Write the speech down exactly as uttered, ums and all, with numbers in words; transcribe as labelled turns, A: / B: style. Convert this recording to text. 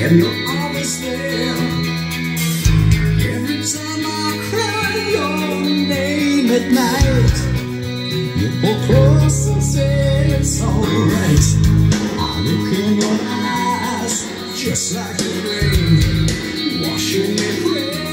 A: and you're always there. Every time I cry your name at night, you pull close and say it's alright. I look in your eyes just like the rain, washing me clean.